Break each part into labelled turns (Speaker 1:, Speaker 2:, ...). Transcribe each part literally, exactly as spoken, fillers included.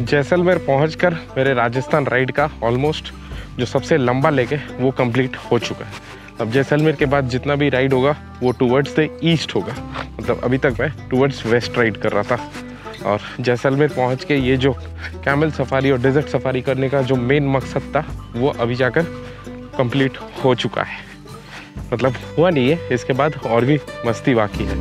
Speaker 1: जैसलमेर पहुंचकर मेरे राजस्थान राइड का ऑलमोस्ट जो सबसे लंबा लेग है वो कंप्लीट हो चुका है। अब जैसलमेर के बाद जितना भी राइड होगा वो टूवर्ड्स द ईस्ट होगा, मतलब अभी तक मैं टूवर्ड्स वेस्ट राइड कर रहा था। और जैसलमेर पहुंच के ये जो कैमल सफारी और डेजर्ट सफारी करने का जो मेन मकसद था वो अभी जाकर कंप्लीट हो चुका है, मतलब हुआ नहीं है, इसके बाद और भी मस्ती बाकी है।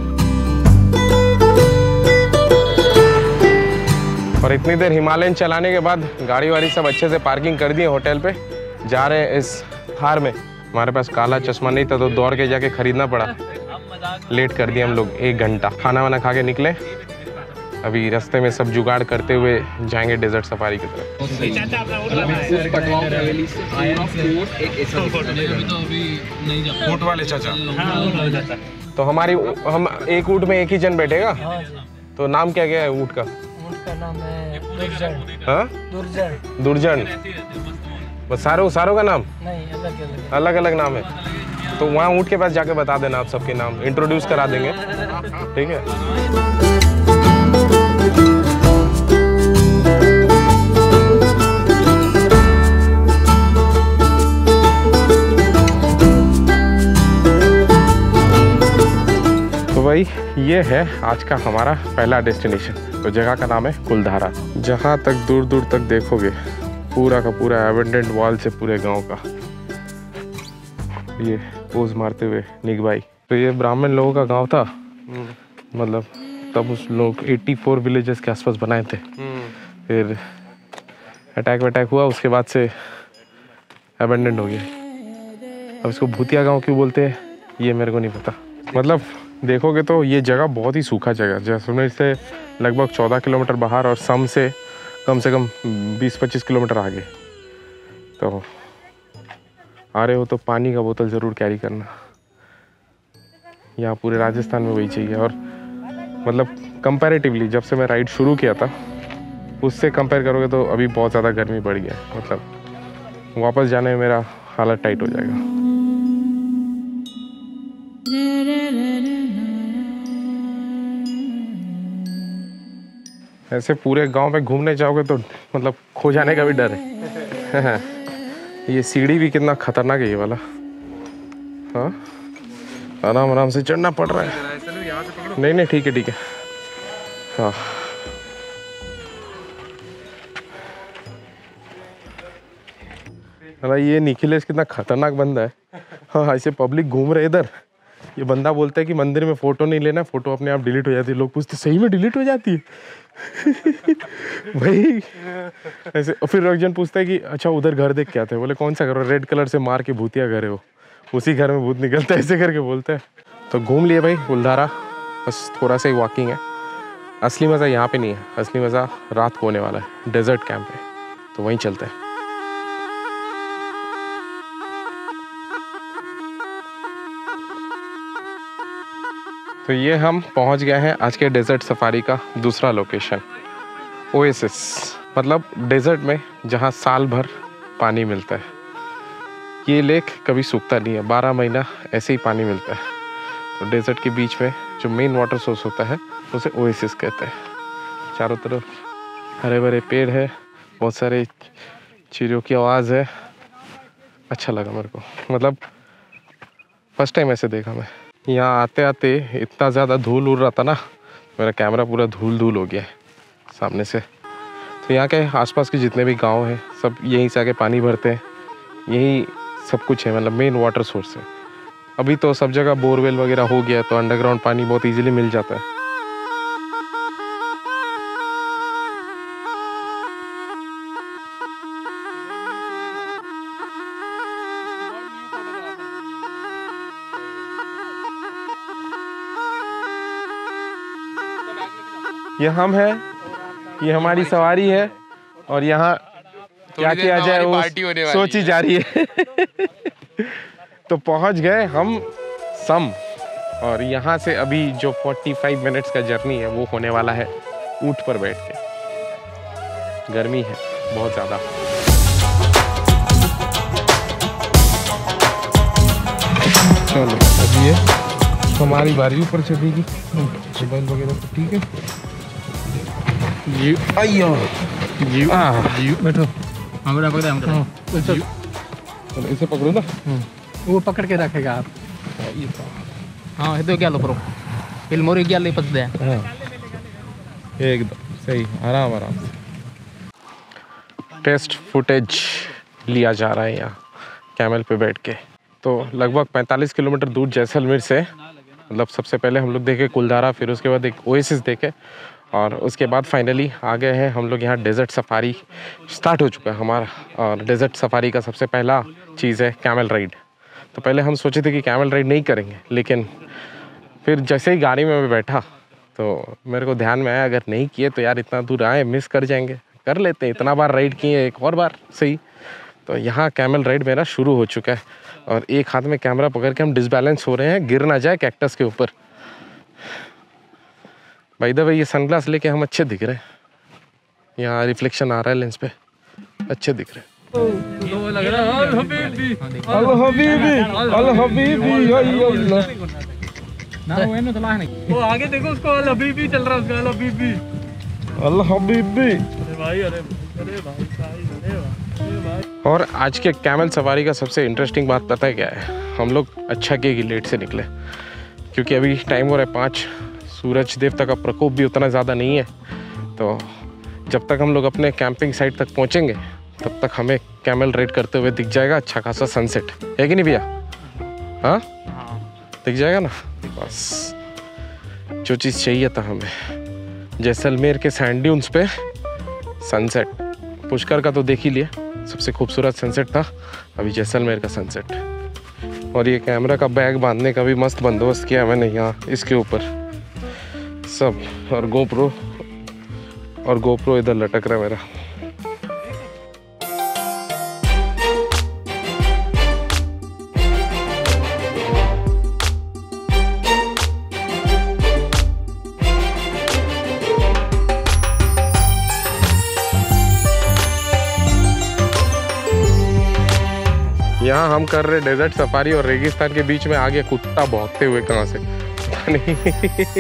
Speaker 1: और इतनी देर हिमालयन चलाने के बाद गाड़ी वाड़ी सब अच्छे से पार्किंग कर दिए, होटल पे जा रहे हैं इस थार में। हमारे पास काला चश्मा नहीं था तो दौड़ के जाके खरीदना पड़ा, लेट कर दिया हम लोग एक घंटा। खाना वाना खा के निकले, अभी रास्ते में सब जुगाड़ करते हुए जाएंगे डेजर्ट सफारी की तरफ। ऊँट वाले चाचा, तो हमारी हम एक ऊँट में एक ही जन बैठेगा, तो नाम क्या क्या है ऊँट का?
Speaker 2: ऊँट का नाम है दुर्जन।
Speaker 1: हाँ,
Speaker 2: दुर्जन।
Speaker 1: दुर्जन, बस सारों सारों का नाम
Speaker 2: नहीं, अलग अलग
Speaker 1: अलग अलग नाम है। तो वहाँ ऊँट के पास जाके बता देना, आप सबके नाम इंट्रोड्यूस करा देंगे, ठीक है? तो भाई ये है आज का हमारा पहला डेस्टिनेशन। तो जगह का नाम है कुलधारा। जहाँ तक दूर दूर तक देखोगे पूरा का पूरा एबंडेंट वॉल से पूरे गांव का। ये पोज मारते हुए निक भाई। तो ये ब्राह्मण लोगों का गांव था, मतलब तब उस लोग चौरासी विलेजेस के आसपास बनाए थे। फिर अटैक वटैक हुआ, उसके बाद से एबंडेंट हो गया। अब इसको भूतिया गांव क्यों बोलते हैं ये मेरे को नहीं पता। मतलब देखोगे तो ये जगह बहुत ही सूखा जगह, जैसलमेर से लगभग चौदह किलोमीटर बाहर और सम से कम से कम बीस पच्चीस किलोमीटर आगे। तो आ रहे हो तो पानी का बोतल ज़रूर कैरी करना, यहाँ पूरे राजस्थान में वही चाहिए। और मतलब कंपैरेटिवली जब से मैं राइड शुरू किया था उससे कंपेयर करोगे तो अभी बहुत ज़्यादा गर्मी बढ़ गया है, मतलब वापस जाने में मेरा हालत टाइट हो जाएगा। ऐसे पूरे गांव में घूमने जाओगे तो मतलब खो जाने का भी डर है। ये सीढ़ी भी कितना खतरनाक है ये वाला। हाँ, आराम आराम से चढ़ना पड़ रहा है। नहीं नहीं ठीक है ठीक है। हाँ अरे ये निखिलेश कितना खतरनाक बंदा है। हाँ ऐसे पब्लिक घूम रहे इधर, ये बंदा बोलता है कि मंदिर में फोटो नहीं लेना, फोटो अपने आप डिलीट हो जाती है। लोग पूछते सही में डिलीट हो जाती है? भाई ऐसे। फिर एक जन पूछता है कि अच्छा उधर घर देख के आते हैं, बोले कौन सा घर? रेड कलर से मार के भूतिया घर है वो, उसी घर में भूत निकलता है, ऐसे करके बोलते हैं। तो घूम लिए भाई कुलधारा, बस थोड़ा सा ही वॉकिंग है। असली मज़ा यहाँ पे नहीं है, असली मज़ा रात को होने वाला है डेजर्ट कैंप पे, तो वहीं चलते हैं। तो ये हम पहुंच गए हैं आज के डेजर्ट सफारी का दूसरा लोकेशन, ओएसिस। मतलब डेजर्ट में जहां साल भर पानी मिलता है। ये लेक कभी सूखता नहीं है, बारह महीना ऐसे ही पानी मिलता है। तो डेजर्ट के बीच में जो मेन वाटर सोर्स होता है उसे ओएसिस कहते हैं। चारों तरफ हरे भरे पेड़ है, बहुत सारे चिड़ियों की आवाज़ है। अच्छा लगा मेरे को, मतलब फर्स्ट टाइम ऐसे देखा मैं। यहाँ आते आते इतना ज़्यादा धूल उड़ रहा था ना, मेरा कैमरा पूरा धूल धूल हो गया है सामने से। तो यहाँ के आसपास के जितने भी गांव हैं सब यहीं से आके पानी भरते हैं, यही सब कुछ है, मतलब मेन वाटर सोर्स है। अभी तो सब जगह बोरवेल वगैरह हो गया है तो अंडरग्राउंड पानी बहुत ईजिली मिल जाता है। ये हम है, ये हमारी सवारी है और यहाँ क्या किया जाए वो सोची जा रही है। तो पहुँच गए हम सम, और यहाँ से अभी जो पैंतालीस मिनट्स का जर्नी है वो होने वाला है ऊँट पर बैठ के। गर्मी है बहुत ज़्यादा। चलो अब ये हमारी बारी ऊपर चढ़ेगी, मोबाइल वगैरह तो ठीक है। ये आइयो
Speaker 2: जीव जीव बैठो।
Speaker 3: हाँ बेटा पकड़ हम
Speaker 2: हाँ, चलो।
Speaker 1: चलो इसे पकड़ो ना।
Speaker 2: वो पकड़ के रखेगा आप।
Speaker 3: हाँ ये तो क्या लो करो फिल्म मोरी क्या ले पद दे
Speaker 1: हाँ एकदम सही, आराम आराम से। टेस्ट फुटेज लिया जा रहा है यहाँ कैमल पे बैठ के। तो लगभग पैंतालीस किलोमीटर दूर जैसलमेर से, मतलब सबसे पहले हम लोग देखे कुलधारा, फिर उसके बाद एक ओएसिस देखे, और उसके बाद फाइनली आ गए हैं हम लोग यहाँ। डेजर्ट सफारी स्टार्ट हो चुका है हमारा, और डेजर्ट सफारी का सबसे पहला चीज़ है कैमल राइड। तो पहले हम सोचे थे कि कैमल राइड नहीं करेंगे, लेकिन फिर जैसे ही गाड़ी में मैं बैठा तो मेरे को ध्यान में आया अगर नहीं किए तो यार इतना दूर आए मिस कर जाएंगे, कर लेते हैं, इतना बार राइड किए एक और बार सही। तो यहाँ कैमल राइड मेरा शुरू हो चुका है, और एक हाथ में कैमरा पकड़ के हम डिसबैलेंस हो रहे हैं, गिर ना जाए कैक्टस के ऊपर। बाय द वे ये सनग्लास लेके हम अच्छे दिख रहे हैं, यहाँ रिफ्लेक्शन आ रहा है लेंस पे, अच्छे दिख रहे हैं।
Speaker 3: तो लग रहा है अल हबीबी
Speaker 1: अल हबीबी अल हबीबी अल्लाह।
Speaker 3: ना वो है ना तो लाह नहीं
Speaker 2: वो आगे देखो उसको अल हबीबी चल रहा है, उसका अल हबीबी।
Speaker 1: अल हबीबी।
Speaker 2: अरे भाई अरे अरे भाई भाई अरे भाई।
Speaker 1: और आज के कैमल सवारी का सबसे इंटरेस्टिंग बात पता है क्या है? हम लोग अच्छा किए कि लेट से निकले, क्योंकि अभी टाइम हो रहा है पाँच, सूरज देवता का प्रकोप भी उतना ज़्यादा नहीं है। तो जब तक हम लोग अपने कैंपिंग साइट तक पहुँचेंगे तब तक हमें कैमल राइड करते हुए दिख जाएगा अच्छा खासा सनसेट, है कि नहीं भैया? हाँ दिख जाएगा ना, बस जो चीज़ चाहिए था हमें। जैसलमेर के सैंड ड्यून्स पे सनसेट, पुष्कर का तो देख ही लिया, सबसे खूबसूरत सनसेट था, अभी जैसलमेर का सनसेट। और ये कैमरा का बैग बांधने का भी मस्त बंदोबस्त किया मैंने यहाँ इसके ऊपर सब, और गोप्रो और गोप्रो इधर लटक रहा है मेरा। यहाँ हम कर रहे डेजर्ट सफारी और रेगिस्तान के बीच में आगे कुत्ता भौंकते हुए कहाँ से पता नहीं।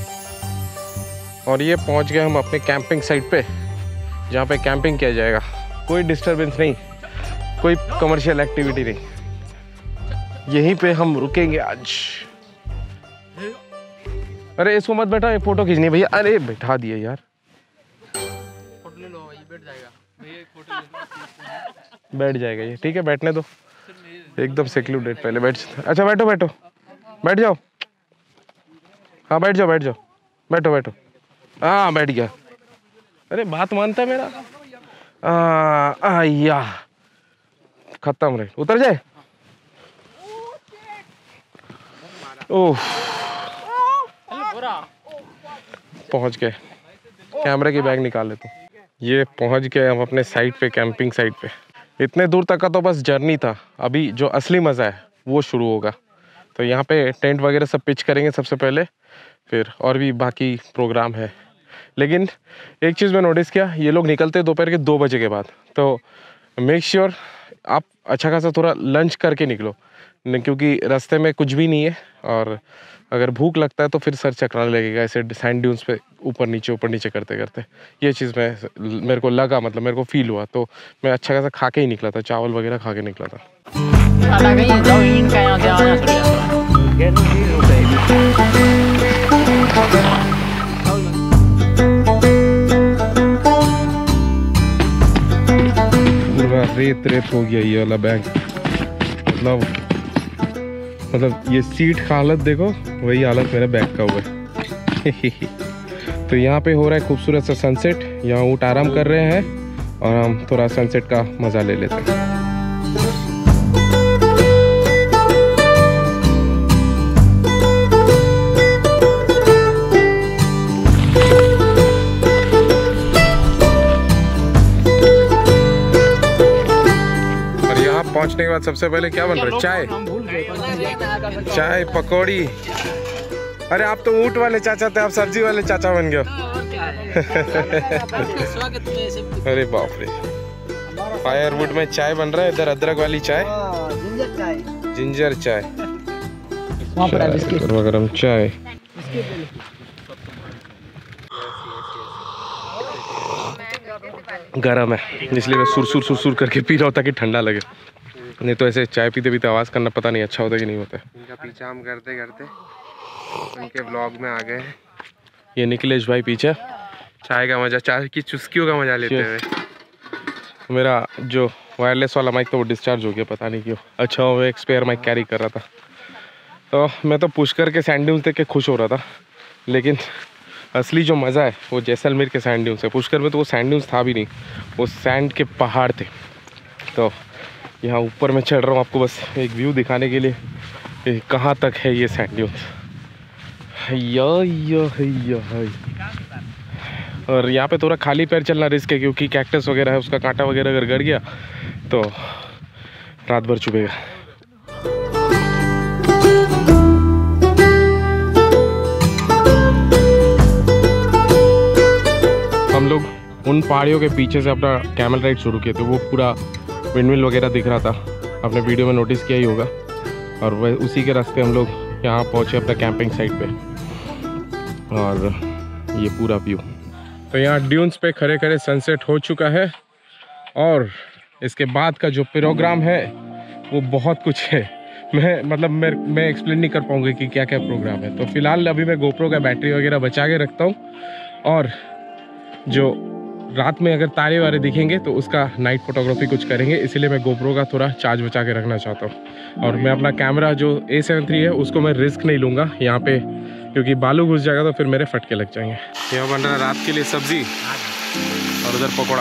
Speaker 1: और ये पहुँच गए हम अपने कैंपिंग साइट पे, जहाँ पे कैंपिंग किया जाएगा। कोई डिस्टरबेंस नहीं, कोई कमर्शियल एक्टिविटी नहीं, यहीं पे हम रुकेंगे आज। अरे इसको मत बैठा, ये फोटो खींचनी भैया। अरे बैठा दिए यार,
Speaker 3: फोटो ले लो, ये बैठ जाएगा भैया, फोटो
Speaker 1: बैठ जाएगा ये, ठीक है बैठने दो, एकदम सेक्लूडेड। पहले बैठ, अच्छा बैठो बैठो बैठ जाओ, हाँ बैठ जाओ बैठ जाओ बैठो बैठो, हाँ बैठ गया। अरे बात मानता है मेरा। आ, आया खत्म रे, उतर जाए। ओह पहुंच गए, कैमरे की बैग निकाल लेता हूँ। ये पहुंच गए हम अपने साइट पे, कैंपिंग साइट पे। इतने दूर तक का तो बस जर्नी था, अभी जो असली मज़ा है वो शुरू होगा। तो यहाँ पे टेंट वगैरह सब पिच करेंगे सबसे पहले, फिर और भी बाकी प्रोग्राम है। लेकिन एक चीज़ मैं नोटिस किया, ये लोग निकलते दोपहर के दो बजे के बाद, तो मेक श्योर आप अच्छा खासा थोड़ा लंच करके निकलो, क्योंकि रास्ते में कुछ भी नहीं है, और अगर भूख लगता है तो फिर सर चकराने लगेगा ऐसे सैंड ड्यून्स पे ऊपर नीचे ऊपर नीचे करते करते। ये चीज़ मैं मेरे को लगा, मतलब मेरे को फील हुआ, तो मैं अच्छा खासा खा के ही निकला था, चावल वगैरह खा के निकला था। पूरा रेत रेत हो गया ये वाला बैग, मतलब मतलब ये सीट का हालत देखो, वही हालत मेरे बैग का हुआ है। तो यहाँ पे हो रहा है खूबसूरत सा सनसेट, यहाँ ऊँट आराम कर रहे हैं और हम थोड़ा सनसेट का मज़ा ले लेते हैं। और यहाँ पहुँचने के बाद सबसे पहले क्या बन रहा है? चाय, चाय पकौड़ी। अरे आप तो ऊँट वाले चाचा थे, आप सब्जी वाले चाचा बन गए। अरे बाप रे, फायरवुड में चाय बन रहा है, इधर अदरक वाली चाय, जिंजर चाय, गरम चाय। गर्म है, इसलिए मैं सुर सुर सुर करके पी रहा हूँ ताकि ठंडा लगे। नहीं तो ऐसे चाय पीते पीते आवाज़ करना पता नहीं अच्छा होता कि नहीं होता।
Speaker 4: इनका पीछा हम करते करते उनके ब्लॉग में आ गए।
Speaker 1: ये निखिलेश भाई पीछे
Speaker 4: चाय का मजा, चाय की चुस्कियों का मजा लेते हुए।
Speaker 1: मेरा जो वायरलेस वाला माइक था वो डिस्चार्ज हो गया, पता नहीं क्यों। अच्छा वो एक स्पेयर माइक कैरी कर रहा था, तो मैं तो पुश करके सैंड ड्यून्स देख के खुश हो रहा था, लेकिन असली जो मज़ा है वो जैसलमेर के सैंड ड्यून्स है। पुष्कर में तो वो सैंड ड्यून्स था भी नहीं, वो सैंड के पहाड़ थे। तो यहाँ ऊपर मैं चढ़ रहा हूँ आपको बस एक व्यू दिखाने के लिए कि कहाँ तक है ये सैंड ड्यून्स। हैया हैया हैया है। और यहाँ पे थोड़ा खाली पैर चलना रिस्क है, क्योंकि कैक्टस वगैरह है, उसका कांटा वगैरह अगर गड़ गया तो रात भर चुभेगा। हम लोग उन पहाड़ियों के पीछे से अपना कैमल राइड शुरू किए थे, वो पूरा विंडमिल वगैरह दिख रहा था, आपने वीडियो में नोटिस किया ही होगा। और वह उसी के रास्ते हम लोग यहाँ पहुँचे अपना कैंपिंग साइट पे, और ये पूरा व्यू। तो यहाँ ड्यून्स पे खड़े खड़े सनसेट हो चुका है, और इसके बाद का जो प्रोग्राम है वो बहुत कुछ है। मैं मतलब मैं मैं एक्सप्लेन नहीं कर पाऊँगी कि क्या क्या प्रोग्राम है। तो फिलहाल अभी मैं गोप्रो का बैटरी वगैरह बचा के रखता हूँ, और जो रात में अगर तारे वारे दिखेंगे तो उसका नाइट फोटोग्राफी कुछ करेंगे, इसीलिए मैं गोप्रो का थोड़ा चार्ज बचा के रखना चाहता हूँ। और मैं अपना कैमरा जो ए सेवन थ्री है उसको मैं रिस्क नहीं लूँगा यहाँ पे, क्योंकि बालू घुस जाएगा तो फिर मेरे फटके लग जाएंगे। यहाँ बन रहा है रात के लिए सब्जी, और उधर pakora.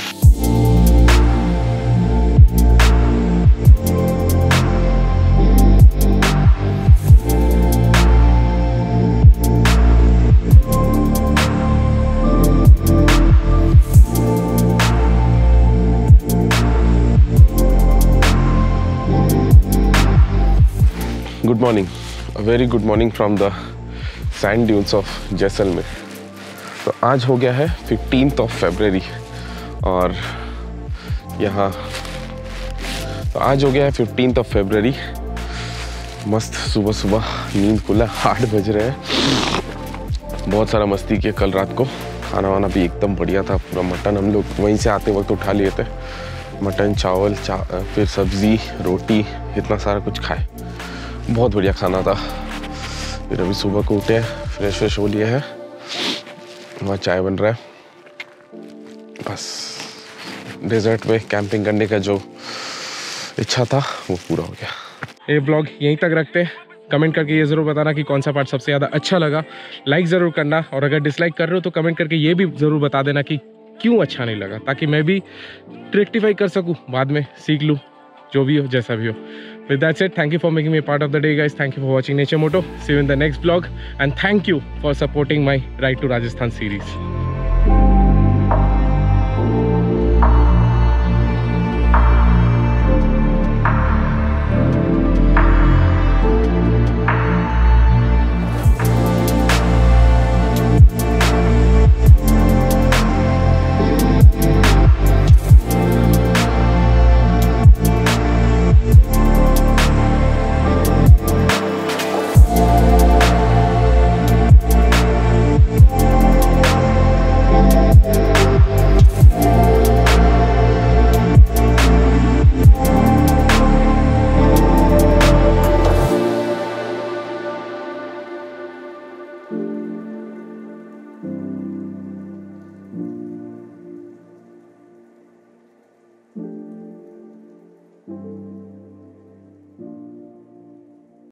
Speaker 5: Good morning, a very good morning from the sand dunes of Jaisalmer. तो आज हो गया है फिफ्टींथ ऑफ फरवरी, और यहाँ तो आज हो गया है फिफ्टींथ ऑफ फरवरी। मस्त सुबह सुबह नींद खुला, आठ बज रहे हैं। बहुत सारा मस्ती किया कल रात को, खाना वाना भी एकदम बढ़िया था। पूरा मटन हम लोग वहीं से आते वक्त उठा लिए थे, मटन चावल चा फिर सब्ज़ी रोटी, इतना सारा कुछ खाए, बहुत बढ़िया खाना था। फिर अभी सुबह को उठे, फ्रेश फ्रेश हो लिया है, वहाँ चाय बन रहा है। बस डेजर्ट में कैंपिंग करने का जो इच्छा था वो पूरा हो गया।
Speaker 1: ये ब्लॉग यहीं तक रखते हैं। कमेंट करके ये ज़रूर बताना कि कौन सा पार्ट सबसे ज़्यादा अच्छा लगा। लाइक ज़रूर करना, और अगर डिसलाइक कर रहे हो तो कमेंट करके ये भी ज़रूर बता देना कि क्यों अच्छा नहीं लगा, ताकि मैं भी रेक्टिफाई कर सकूँ, बाद में सीख लूँ, जो भी हो जैसा भी हो। With that said, thank you for making me a part of the day, guys. Thank you for watching Nature Moto. See you in the next vlog, and thank you for supporting my Ride to Rajasthan series.